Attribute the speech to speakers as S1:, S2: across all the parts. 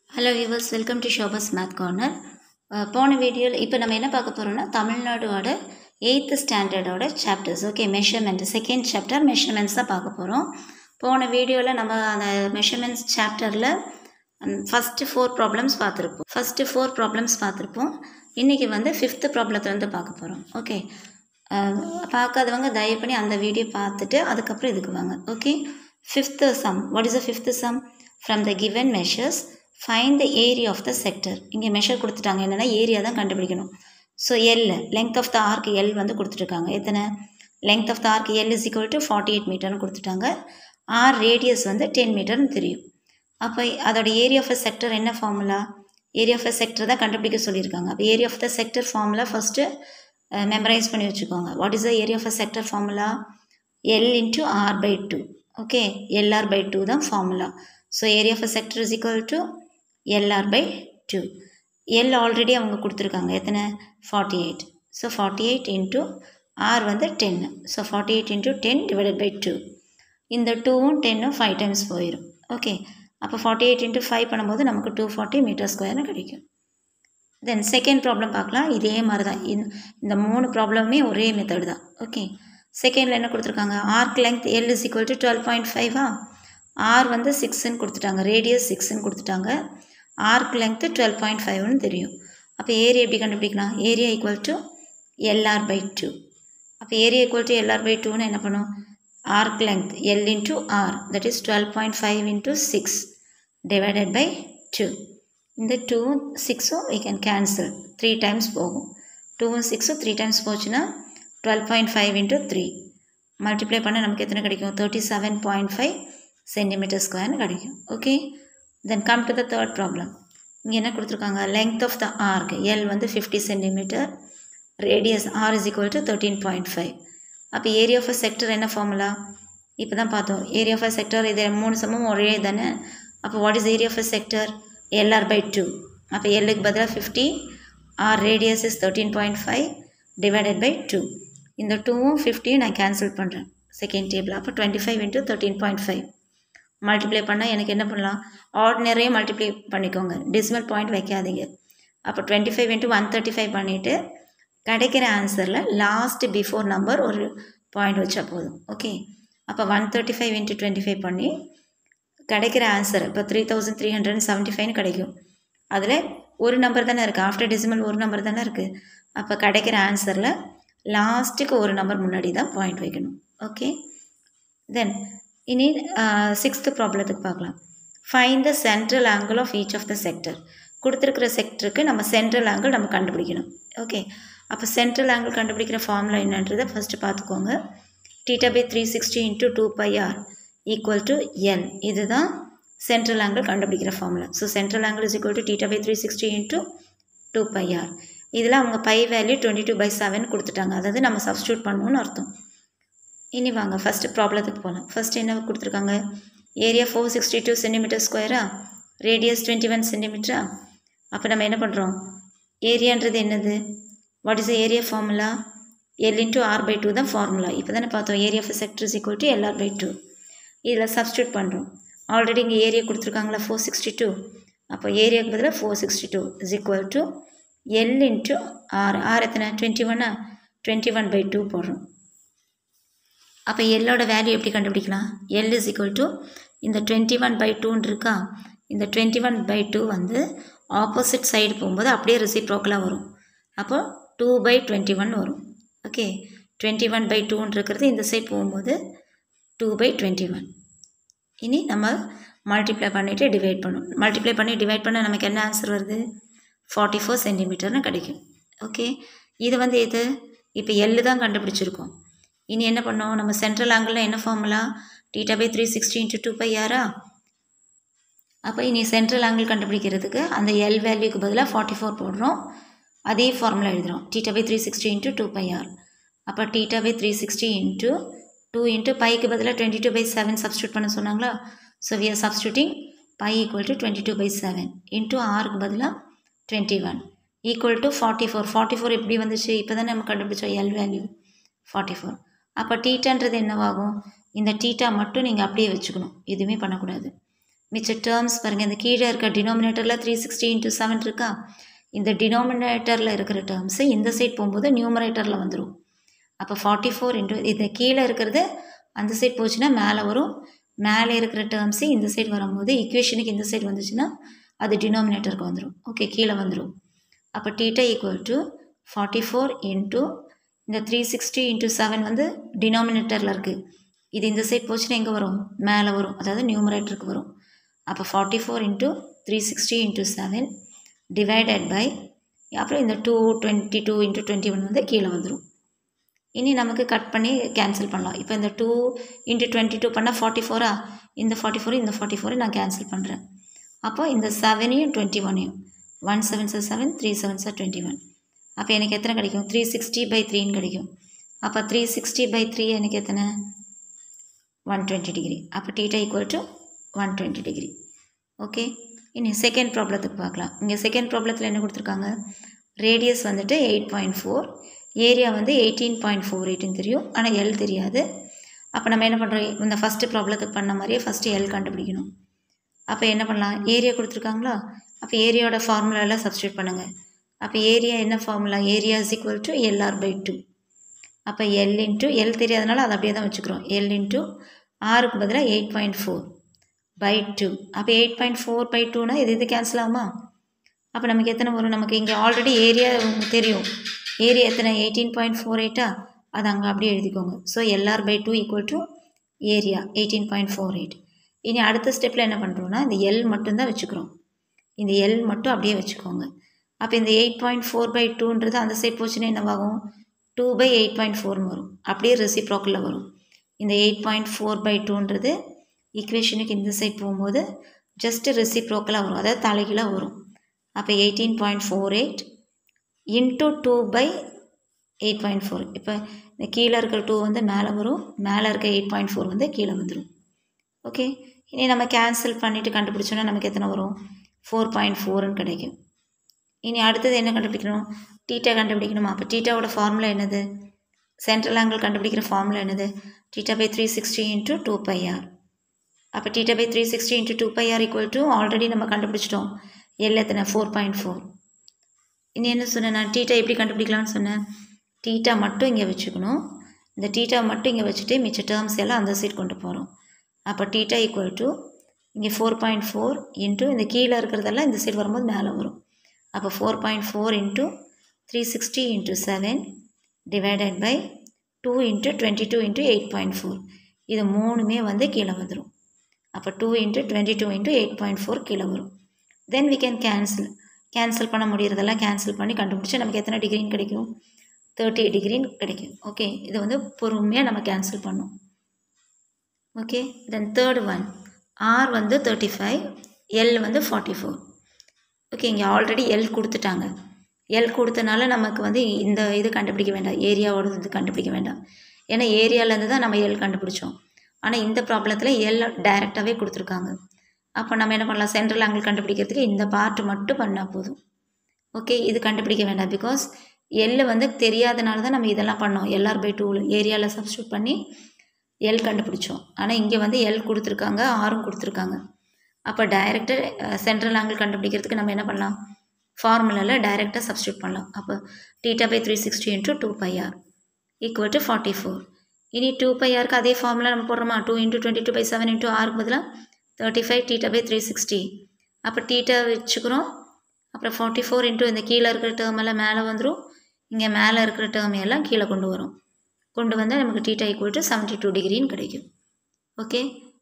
S1: Hello viewers, welcome to Shobha's Math Corner. போன வீடியோவில் இப்போ நம்ம என்ன பார்க்க போகிறோம்னா தமிழ்நாடோட 8th ஸ்டாண்டர்டோட chapters okay measurement second chapter measurements தான் பார்க்க போகிறோம். போன வீடியோவில் நம்ம அந்த மெஷர்மெண்ட்ஸ் சாப்டரில் ஃபஸ்ட்டு 4 ப்ராப்ளம்ஸ் பார்த்துருப்போம். இன்றைக்கி வந்து 5th ப்ராப்ளத்துலேருந்து பார்க்க போகிறோம். ஓகே, பார்க்காதவங்க தயவு பண்ணி அந்த வீடியோ பார்த்துட்டு அதுக்கப்புறம் இதுக்கு வாங்க. Okay, 5th sum. What is the 5th sum? From the given measures find the area of the sector. இங்கே மெஷர் கொடுத்துட்டாங்க, என்னென்னா ஏரியா தான் கண்டுபிடிக்கணும். So L length of the arc L வந்து கொடுத்துருக்காங்க. எத்தனை length of the arc L is equal to 48 மீட்டர்னு கொடுத்துட்டாங்க. ஆர் ரேடியஸ் வந்து 10 மீட்டர்னு தெரியும். அப்போ அதோட ஏரியா ஆஃப் த செக்டர் என்ன formula? Area of the sector தான் கண்டுபிடிக்க சொல்லியிருக்காங்க. அப்போ area of the sector formula first memorize பண்ணி வச்சுக்கோங்க. What is the area of the sector formula? L into R pi 2. Okay, LR pi 2 தான் formula. So area of the sector is equal to LR pi 2. L already அவங்க கொடுத்துருக்காங்க, எத்தனை 48. So 48 into R வந்து 10. So 48 into 10 divided by 2. இந்த 2ம் 10ம் 5 times போயிடும். Okay, அப்போ 48 into 5 பண்ணும்போது நமக்கு 240 மீட்டர் ஸ்கொயர்னு கிடைக்கும். தென் செகண்ட் ப்ராப்ளம் பார்க்கலாம். இதே மாதிரி தான் இந்த 3 ப்ராப்ளமுமே ஒரே மெத்தட் தான். ஓகே, செகண்டில் என்ன கொடுத்துருக்காங்க? Arc length L is equal to 12.5. R வந்து 6ன்னு கொடுத்துட்டாங்க, ரேடியஸ் 6ன்னு கொடுத்துட்டாங்க. ஆர்க் லெங்க்த்து 12.5ன்னு தெரியும். அப்போ ஏரியா எப்படி கண்டுபிடிக்கலாம்? Area equal to LR pi 2. அப்போ area equal to LR pi 2ன்னு என்ன பண்ணும்? Arc length L into R, that is 12.5 into 6 divided by 2. இந்த 2ம் 6ம் we can cancel, 3 டைம்ஸ் போகும். 2ம் 6ம் 3 டைம்ஸ் போச்சுன்னா 12.5 இன்ட்டு 3 மல்டிப்ளை பண்ண நமக்கு எத்தனை கிடைக்கும்? 37.5 சென்டிமீட்டர் ஸ்கொயர்னு கிடைக்கும். Okay, then come to the third problem. இங்கே என்ன கொடுத்துருக்காங்க? Length of the arc L வந்து 50 centimetre, radius R is equal to 13.5. அப்போ ஏரியா ஆஃப் அ செக்டர் என்ன ஃபார்முலா? இப்போ தான் பார்த்தோம். ஏரியா ஆஃப் அ செக்டர் இது 3 சமமும் ஒரே தானே. அப்போ what is area of a sector? LR pi 2. அப்போ எல்லுக்கு பதிலாக 50, R radius is 13.5 divided by 2. இந்த 2ம் 50யும் நான் கேன்சல் பண்ணுறேன் செகண்ட் டேபிள். அப்போ 25 இன்ட்டு 13.5 மல்டிப்ளை பண்ணால் எனக்கு என்ன பண்ணலாம்? ஆர்டினரியாக மல்டிப்ளை பண்ணிக்கோங்க, டெசிமல் பாயிண்ட் வைக்காதீங்க. அப்போ 25 இன்ட்டு 135 பண்ணிவிட்டு கிடைக்கிற ஆன்சரில் லாஸ்ட் பிஃபோர் நம்பர் ஒரு பாயிண்ட் வச்சா போதும். ஓகே, அப்போ 135 இன்ட்டு 25 பண்ணி கிடைக்கிற ஆன்சர் இப்போ 3375 கிடைக்கும். அதில் ஒரு நம்பர் தானே இருக்குது, ஆஃப்டர் டெசிமல் ஒரு நம்பர் தானே இருக்குது. அப்போ கிடைக்கிற ஆன்சரில் லாஸ்ட்டுக்கு ஒரு நம்பர் முன்னாடி தான் பாயிண்ட் வைக்கணும். ஓகே, தென் இனி 6th ப்ராப்ளத்துக்கு பார்க்கலாம். Find the central angle of each of the sector. கொடுத்துருக்கிற செக்டருக்கு நம்ம சென்ட்ரல் ஆங்கிள் நம்ம கண்டுபிடிக்கணும். ஓகே, அப்போ சென்ட்ரல் ஆங்கிள் கண்டுபிடிக்கிற ஃபார்முலா என்னன்றதை ஃபஸ்ட்டு பார்த்துக்கோங்க. θ pi 360 into 2πr equal to L. இதுதான் சென்ட்ரல் ஆங்கிள் கண்டுபிடிக்கிற formula. So central angle is equal to θ pi 360 into 2πr. இதில் அவங்க பை வேல்யூ 22/7 கொடுத்துட்டாங்க, அதாவது நம்ம சப்ஸ்டியூட் பண்ணணும்னு அர்த்தம். இனி வாங்க ஃபஸ்ட்டு ப்ராப்ளத்துக்கு போகலாம். ஃபஸ்ட்டு என்ன கொடுத்துருக்காங்க? ஏரியா 462 சென்டிமீட்டர் ஸ்கொயரா, ரேடியஸ் 21 சென்டிமீட்டரா. அப்போ நம்ம என்ன பண்ணுறோம்? ஏரியான்றது என்னது? What is the area formula? L into R pi 2 தான் ஃபார்முலா. இப்போ தானே பார்த்தோம் area of sector is equal to LR pi 2. இதில் சப்ஸ்டியூட் பண்ணுறோம். ஆல்ரெடி இங்கே ஏரியா கொடுத்துருக்காங்களா 462. அப்போ ஏரியாவுக்கு பதிலாக 462 is equal to L into R. R எத்தனை? 21. 21 பை 2 போடுறோம். அப்போ எல்லோட வேல்யூ எப்படி கண்டுபிடிக்கலாம்? எல் இஸ் ஈக்குவல் டு இந்த 21 பை 2 இருக்கா, இந்த 21 பை 2 வந்து ஆப்போசிட் சைடு போகும்போது அப்படியே ரெசிப்ரோக்கலாக வரும். அப்போ 2 பை 21 வரும். ஓகே, 21 பை 2 இருக்கிறது இந்த சைடு போகும்போது 2 பை 21. இனி நம்ம மல்டிப்ளை பண்ணிவிட்டு டிவைட் பண்ணணும். மல்டிப்ளை பண்ணி டிவைட் பண்ண நமக்கு என்ன ஆன்சர் வருது? 44 சென்டிமீட்டர்னு கிடைக்கும். ஓகே, இது வந்து எது? இப்போ எல்லு தான் கண்டுபிடிச்சிருக்கோம். இனி என்ன பண்ணோம்? நம்ம சென்ட்ரல் ஆங்கிளில் என்ன ஃபார்முலா? θ pi 360 into 2πr. அப்போ இனி சென்ட்ரல் ஆங்கிள் கண்டுபிடிக்கிறதுக்கு அந்த எல் வேல்யூக்கு பதிலாக 44 போடுறோம். அதே ஃபார்முலா எழுதுகிறோம், θ பை 360 இன்ட்டு 2πr. அப்போ θ பை 360 இன்ட்டு 2 இன்ட்டு பைக்கு பதிலாக 22/7 சப்ஸ்டியூட் பண்ண சொன்னாங்களா. So we are substituting pi equal to 22/7 into ஆருக்கு பதிலாக 21 ஈக்குவல் டு 44. 44 எப்படி வந்துச்சு? இப்போ தான் நம்ம கண்டுபிடிச்சோம் எல் வேல்யூ 44. அப்போ டீட்டான்றது என்னவாகும்? இந்த டீட்டா மட்டும் நீங்கள் அப்படியே வச்சுக்கணும், எதுவுமே பண்ணக்கூடாது. மிச்ச டேர்ம்ஸ் பாருங்கள், இந்த கீழே இருக்க டினாமினேட்டரில் 360 × 7 இருக்கா, இந்த டினாமினேட்டரில் இருக்கிற டேர்ம்ஸு இந்த சைட் போகும்போது நியூமரேட்டரில் வந்துடும். அப்போ 44 × இது கீழே இருக்கிறது அந்த சைட் போச்சுன்னா மேலே வரும், மேலே இருக்கிற டேர்ம்ஸு இந்த சைட் வரும்போது ஈக்குவேஷனுக்கு இந்த சைட் வந்துச்சுன்னா அது டினாமினேட்டருக்கு வந்துடும். ஓகே, கீழே வந்துடும். அப்போ θ = 44 × இந்த 360 × 7 வந்து டினாமினேட்டரில் இருக்குது, இது இந்த சைட் போச்சுன்னா எங்கே வரும், மேலே வரும், அதாவது நியூமரேட்டருக்கு வரும். அப்போ 44 × 360 × 7 டிவைடட் பை, அப்புறம் இந்த 222 × 21 வந்து கீழே வந்துடும். இனி நமக்கு கட் பண்ணி கேன்சல் பண்ணலாம். இப்போ இந்த 2 × 22 பண்ணால் 44ஆ, இந்த 44 இந்த 44 நான் கேன்சல் பண்ணுறேன். அப்போ இந்த 7ஐயும் 21ஐயும் 1 7s 7 3 7s 21. அப்போ எனக்கு எத்தனை கிடைக்கும், 360/3 கிடைக்கும். அப்போ 360/3 எனக்கு எத்தனை, 120 டிகிரி. அப்போ θ = 120 டிகிரி. ஓகே, இனி செகண்ட் ப்ராப்ளத்துக்கு பார்க்கலாம். இங்கே செகண்ட் ப்ராப்ளத்தில் என்ன கொடுத்துருக்காங்க, ரேடியஸ் வந்துட்டு 8.4, ஏரியா வந்து 18.48ன்னு தெரியும், ஆனால் எல் தெரியாது. அப்போ நம்ம என்ன பண்ணுறோம், இந்த ஃபஸ்ட்டு ப்ராப்ளத்துக்கு பண்ண மாதிரியே ஃபஸ்ட்டு எல் கண்டுபிடிக்கணும். அப்போ என்ன பண்ணலாம், ஏரியா கொடுத்துருக்காங்களா, அப்போ ஏரியாவோட ஃபார்முலாவில் சப்ஸ்டியூட் பண்ணுங்கள். அப்போ ஏரியா என்ன ஃபார்முலா, ஏரியா = LR/2. அப்போ எல் இன்ட்டு எல் தெரியாதனால அதை அப்படியே தான் வச்சுக்கிறோம், எல் இன்ட்டு ஆருக்கு பதிலாக 8.4/2. அப்போ 8.4/2னா இது கேன்சல் ஆகுமா, அப்போ நமக்கு எத்தனை வரும், நமக்கு இங்கே ஆல்ரெடி ஏரியா தெரியும், ஏரியா எத்தனை 18.48, அது அங்கே அப்படியே எழுதிக்கோங்க. So LR/2 = area 18.48. இனி அடுத்த ஸ்டெப்பில் என்ன பண்ணுறோன்னா, இந்த எல் மட்டும்தான் வச்சுக்கிறோம், இந்த எல் மட்டும் அப்படியே வச்சுக்கோங்க. அப்போ இந்த 8.4/2ன்றது அந்த சைட் போச்சுன்னா என்னவாகும், 2/8.4ன்னு வரும், அப்படியே ரெசிப்ரோக்கலில் வரும். இந்த 8.4/2ன்றது ஈக்குவேஷனுக்கு இந்த சைட் போகும்போது ஜஸ்ட்டு ரெசிப்ரோக்கலாக வரும், அதாவது தலைகீழாக வரும். அப்போ 18.48 × 2/8.4. இப்போ இந்த கீழே இருக்கிற 2 வந்து மேலே வரும், மேலே இருக்க 8.4 வந்து கீழே வந்துடும். ஓகே, இனி நம்ம கேன்சல் பண்ணிவிட்டு கண்டுபிடிச்சோன்னா நமக்கு எத்தனை வரும், 4.4ன்னு கிடைக்கும். இனி அடுத்தது என்ன கண்டுபிடிக்கணும், θ கண்டுபிடிக்கணுமா. அப்போ θவோட ஃபார்முலா என்னது, சென்ட்ரல் ஆங்கிள் கண்டுபிடிக்கிற ஃபார்முலா என்னது, θ/360 × 2πr. அப்போ θ/360 × 2πr = ஆல்ரெடி நம்ம கண்டுபிடிச்சிட்டோம், எல் எத்தனை 4.4. இனி என்ன சொன்னேன் நான், θ எப்படி கண்டுபிடிக்கலாம்னு சொன்னேன், θ மட்டும் இங்கே வச்சுக்கணும், இந்த θ மட்டும் இங்கே வச்சுட்டு மிச்ச டேர்ம்ஸ் எல்லாம் அந்த சைட் கொண்டு போகிறோம். அப்போ θ = இங்கே 4.4 × இந்த கீழே இருக்கிறதெல்லாம் இந்த சைடு வரும்போது மேலே வரும். அப்போ 4.4 × 360 × 7 டிவைடட் பை 2 × 22 × 8.4. இது மூணுமே வந்து கீழே வந்துடும். அப்போ 2 × 22 × 8.4 கீழே வரும். தென் வி கேன் கேன்சல் பண்ண முடியறதெல்லாம் கேன்சல் பண்ணி கண்டுபிடிச்சி நமக்கு எத்தனை டிகிரின்னு கிடைக்கும், 30 டிகிரின்னு கிடைக்கும். ஓகே, இது வந்து பொறுமையாக நம்ம கேன்சல் பண்ணோம். Okay, then third one, R வந்து 35, எல் வந்து 44. ஓகே, இங்கே ஆல்ரெடி எல் கொடுத்துட்டாங்க, எல் கொடுத்தனால நமக்கு வந்து இந்த இது கண்டுபிடிக்க வேண்டாம், ஏரியாவோட இது கண்டுபிடிக்க வேண்டாம், ஏன்னா ஏரியாவிலேருந்து தான் நம்ம எல் கண்டுபிடிச்சோம். ஆனால் இந்த ப்ராப்ளத்தில் எல் டைரெக்டாகவே கொடுத்துருக்காங்க. அப்போ நம்ம என்ன பண்ணலாம், சென்ட்ரல் ஆங்கிள் கண்டுபிடிக்கிறதுக்கு இந்த பார்ட் மட்டும் பண்ணால் போதும். ஓகே, இது கண்டுபிடிக்க வேண்டாம், பிகாஸ் எல் வந்து தெரியாதனால தான் நம்ம இதெல்லாம் பண்ணோம், LR/2 ஏரியாவில் சப்ஸ்டியூட் பண்ணி எல் கண்டுபிடிச்சோம். ஆனால் இங்கே வந்து எல் கொடுத்துருக்காங்க, ஆரும் கொடுத்துருக்காங்க. அப்போ டைரெக்டாக சென்ட்ரல் ஆங்கிள் கண்டுபிடிக்கிறதுக்கு நம்ம என்ன பண்ணலாம், ஃபார்முலாவில் டைரெக்டாக சப்ஸ்டியூட் பண்ணலாம். அப்போ θ/360 × 2πr = 44. இனி 2πrக்கு அதே ஃபார்முலா நம்ம போடுறோமா, 2 × 22/7 × ஆருக்கு பதிலாக 35 θ/360. அப்போ θ வச்சுக்கிறோம், அப்புறம் 44 × இந்த கீழே இருக்கிற டேர்ம் எல்லாம் மேலே வந்துடும், இங்கே மேலே இருக்கிற டேர்ம் எல்லாம் கீழே கொண்டு வரும், கொண்டு வந்தால் நமக்கு θ = 72 டிகிரின்னு கிடைக்கும். ஓகே,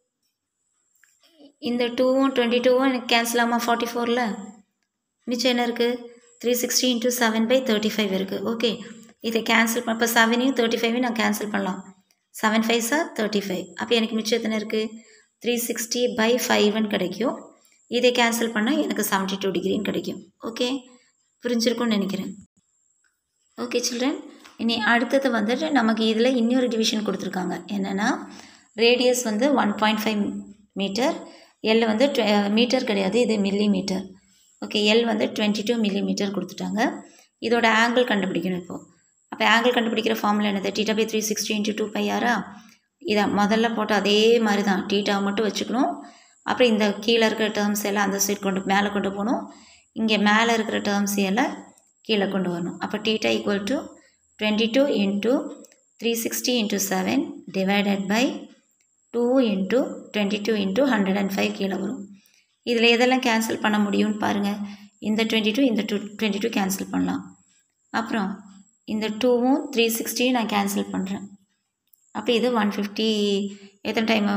S1: இந்த 2ம் 22ம் எனக்கு கேன்சல் ஆகுமா, 44ல் மிச்சம் என்ன இருக்குது, 360 × 7/35 இருக்குது. ஓகே, இதை கேன்சல் பண்ண, இப்போ 7ஐயும் 35ஐயும் நான் கேன்சல் பண்ணலாம், 7 5s 35. அப்போ எனக்கு மிச்சம் எத்தனை இருக்குது, 360/5ன்னு கிடைக்கும். இதை கேன்சல் பண்ணால் எனக்கு 72 டிகிரின்னு கிடைக்கும். ஓகே, புரிஞ்சிருக்கும்னு நினைக்கிறேன். ஓகே சில்ட்ரன், இனி அடுத்தது வந்துட்டு நமக்கு இதில் இன்னொரு டிவிஷன் கொடுத்துருக்காங்க. என்னென்னா ரேடியஸ் வந்து 1.5 மீட்டர், எல் வந்து மீட்டர் கிடையாது, இது மில்லிமீட்டர். ஓகே, எல் வந்து 22 மில்லிமீட்டர் கொடுத்துட்டாங்க. இதோட ஆங்கிள் கண்டுபிடிக்கணும் இப்போது. அப்போ ஆங்கிள் கண்டுபிடிக்கிற ஃபார்முலா என்னது, θ/360 × 2πr. இதை முதல்ல போட்டு அதே மாதிரி தான், θ மட்டும் வச்சுக்கணும், அப்புறம் இந்த கீழே இருக்கிற டேர்ம்ஸ் எல்லாம் அந்த சைட் மேலே கொண்டு போகணும். இங்கே மேலே இருக்கிற டேர்ம்ஸ் எல்லாம் கீழே கொண்டு வரணும். அப்போ theta equal to 22 into 360 into 7 divided by 2 into 22 into 105 கீழே வரும். இதில் எதெல்லாம் கேன்சல் பண்ண முடியும்னு பாருங்கள். இந்த 22 இந்த 22 கேன்சல் பண்ணலாம். அப்புறம் இந்த 2வும் 360 நான் கேன்சல் பண்ணுறேன். அப்போ இது 150 எத்தனை டைம்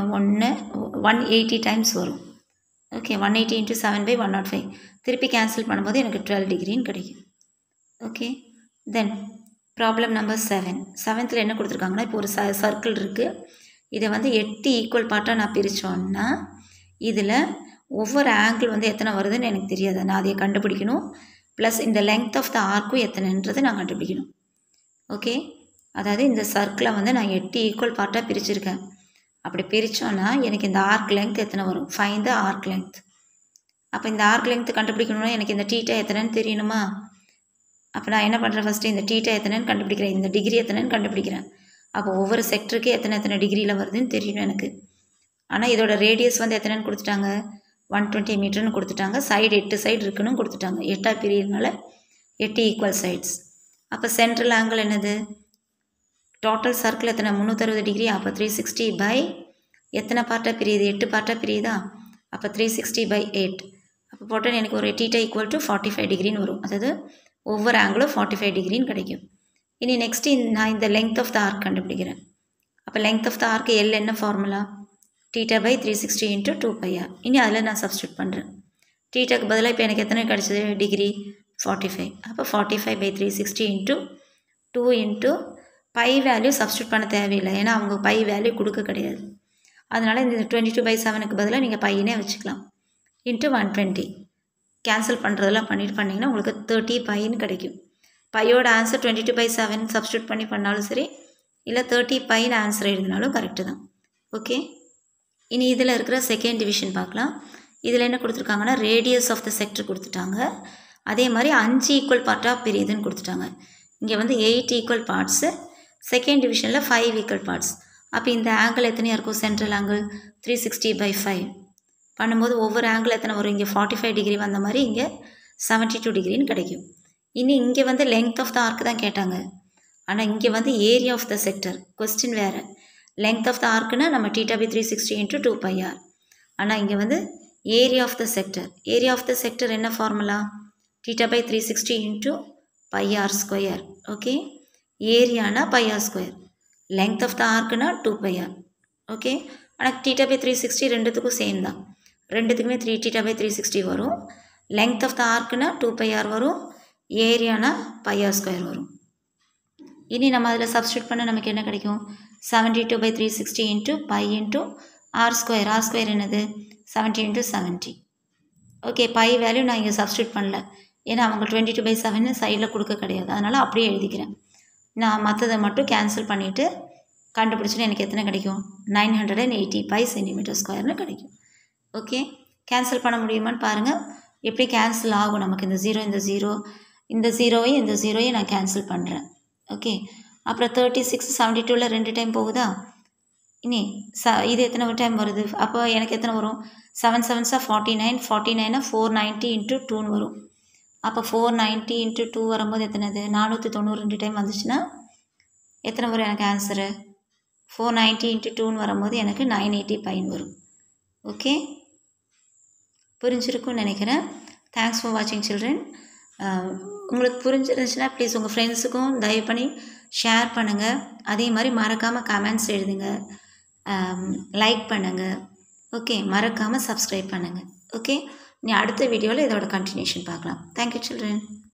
S1: 180 டைம்ஸ் வரும். ஓகே, 180 இன்ட்டு 7 பை 105 திருப்பி கேன்சல் பண்ணும்போது எனக்கு 12 டிகிரின்னு கிடைக்கும். ஓகே, தென் ப்ராப்ளம் நம்பர் 7th என்ன கொடுத்துருக்காங்கன்னா, இப்போ ஒரு சர்க்கிள் இருக்குது. இதை வந்து 8 ஈக்குவல் பார்ட்டாக நான் பிரித்தோன்னா இதில் ஒவ்வொரு ஆங்கிள் வந்து எத்தனை வருதுன்னு எனக்கு தெரியாது. நான் அதை கண்டுபிடிக்கணும். ப்ளஸ் இந்த லெங்த் ஆஃப் த ஆர்க்கும் எத்தனைன்றதை நான் கண்டுபிடிக்கணும். ஓகே, அதாவது இந்த சர்க்கிளை வந்து நான் 8 ஈக்குவல் பார்ட்டாக பிரிச்சுருக்கேன். அப்படி பிரித்தோன்னா எனக்கு இந்த ஆர்க் லெங்த் எத்தனை வரும்? Find the arc length. அப்போ இந்த ஆர்க் லெங்த் கண்டுபிடிக்கணும்னா எனக்கு இந்த தீட்டா எத்தனைன்னு தெரியணுமா? அப்போ நான் என்ன பண்ணுறேன், ஃபஸ்ட்டு இந்த தீட்டா எத்தனைன்னு கண்டுபிடிக்கிறேன், இந்த டிகிரி எத்தனைன்னு கண்டுபிடிக்கிறேன். அப்போ ஒவ்வொரு செக்டருக்கு எத்தனை டிகிரியில் வருதுன்னு தெரியணும் எனக்கு. ஆனால் இதோட ரேடியஸ் வந்து எத்தனைன்னு கொடுத்துட்டாங்க, 120 மீட்டர்னு கொடுத்துட்டாங்க. சைடு 8 சைடு இருக்குன்னு கொடுத்துட்டாங்க. 8ஆக பிரியறதுனால 8 ஈக்குவல் சைட்ஸ். அப்போ சென்ட்ரல் ஆங்கிள் என்னது, டோட்டல் சர்க்கிள் எத்தனை 360 டிகிரி. அப்போ 360 பை எத்தனை பார்ட்டாக பிரியுது, 8 பார்ட்டாக பிரியுதா. அப்போ 360 பை 8. அப்போ போட்டால் எனக்கு ஒரு தீட்டா ஈக்குவல் டு 45 டிகிரின்னு வரும். அதாவது ஒவ்வொரு ஆங்கிளும் 45 டிகிரின்னு கிடைக்கும். இனி நெக்ஸ்ட்டு நான் இந்த லெங்த் ஆஃப் த ஆர்க் கண்டுபிடிக்கிறேன். அப்போ லெங்த் ஆஃப் த ஆர்க்கு எல் என்ன formula, theta by 360 into 2πr. இனி அதில் நான் சப்ஸ்டியூட் பண்ணுறேன். தீட்டாக்கு பதிலாக இப்போ எனக்கு எத்தனை கிடச்சிது, டிகிரி 45. அப்போ 45 by 360 into 2 into pi value substitute பண்ண தேவையில்லை, ஏன்னா அவங்க பை வேல்யூ கொடுக்க கிடையாது. அதனால் இந்த 22/7க்கு பதிலாக நீங்கள் பையனே வச்சுக்கலாம். இன்ட்டு 120 கேன்சல் பண்ணுறதெல்லாம் பண்ணிங்கன்னா உங்களுக்கு 30 பைன்னு கிடைக்கும். பையோட ஆன்சர் 22/7 சப்ஸ்டியூட் பண்ணாலும் சரி, இல்லை 30 பைன்னு ஆன்சர் எழுதினாலும் கரெக்டு தான். ஓகே, இனி இதில் இருக்கிற செகண்ட் டிவிஷன் பார்க்கலாம். இதில் என்ன கொடுத்துருக்காங்கன்னா, ரேடியஸ் ஆஃப் த செக்டர் கொடுத்துட்டாங்க. அதே மாதிரி 5 ஈக்குவல் பார்ட்டாக பிரியுதுன்னு கொடுத்துட்டாங்க. இங்கே வந்து 8 ஈக்குவல் பார்ட்ஸு, செகண்ட் டிவிஷனில் 5 ஈக்குவல் பார்ட்ஸ். அப்போ இந்த ஆங்கிள் எத்தனையாக இருக்கும், சென்ட்ரல் ஆங்கிள் 360/5 பண்ணும்போது ஒவ்வொரு ஆங்கிள் எத்தனை வரும், இங்கே 45 டிகிரி வந்த மாதிரி இங்கே 72 டிகிரின்னு கிடைக்கும். இனி இங்கே வந்து லெங்த் ஆஃப் த ஆர்க் தான் கேட்டாங்க. ஆனால் இங்கே வந்து area of the sector question வேறு. லெங்த் ஆஃப் த ஆர்க்குன்னா நம்ம தீட்டா பை 360 இன்ட்டு 2πr. ஆனால் இங்கே வந்து area of the sector. Area of the sector என்ன formula, theta by 360 into πr². Okay, ஏரியானா πr², லெங்த் ஆஃப் த ஆர்க்குனா 2πr. ஓகே, ஆனால் தீட்டா பை 360 ரெண்டுத்துக்கும் சேம் தான். ரெண்டுத்துக்குமே தீட்டா பை 360 வரும். லெங்த் ஆஃப் த ஆர்க்குனா 2πr வரும், ஏரியானா πr² வரும். இனி நம்ம அதில் சப்ஸ்டியூட் பண்ண நமக்கு என்ன கிடைக்கும், 72/360 into pi into r². r² என்னது, 70 இன்ட்டு 70. ஓகே, பை வேல்யூ நான் இங்கே சப்ஸ்டியூட் பண்ணல, ஏன்னா அவங்க 22/7 சைடில் கொடுக்க கிடையாது. அதனால் அப்படியே எழுதிக்கிறேன். நான் மற்றதை மட்டும் கேன்சல் பண்ணிவிட்டு கண்டுபிடிச்சிட்டு எனக்கு எத்தனை கிடைக்கும், 980 cm²ன்னு கிடைக்கும். ஓகே, கேன்சல் பண்ண முடியுமான்னு பாருங்கள். எப்படி கேன்சல் ஆகும் நமக்கு, இந்த 0 இந்த 0 இந்த 0வையும் இந்த 0வையும் நான் கேன்சல் பண்ணுறேன். ஓகே, அப்புறம் 36 72ல் 2 டைம் போகுதா. இனி இது எத்தனை டைம் வருது, அப்போ எனக்கு எத்தனை வரும், 7 7s 49, 49 490 இன்ட்டு 2ன்னு வரும். அப்போ 490 இன்ட்டு 2 வரும்போது எத்தனைது, 492 டைம் வந்துச்சுன்னா எத்தனை வரும் எனக்கு ஆன்சரு, 490 இன்ட்டு 2ன்னு வரும்போது எனக்கு 980 பைன்னு வரும். ஓகே, புரிஞ்சிருக்குன்னு நினைக்கிறேன். தேங்க்ஸ் ஃபார் வாட்சிங் சில்ட்ரன். உங்களுக்கு புரிஞ்சிருந்துச்சுன்னா ப்ளீஸ் உங்கள் ஃப்ரெண்ட்ஸுக்கும் தயவு பண்ணி ஷேர் பண்ணுங்கள். அதே மாதிரி மறக்காமல் கமெண்ட்ஸ் எழுதுங்க, லைக் பண்ணுங்கள். ஓகே, மறக்காமல் சப்ஸ்கிரைப் பண்ணுங்கள். ஓகே, நீ அடுத்த வீடியோவில் இதோட கண்டினியூஷன் பார்க்கலாம். Thank you children.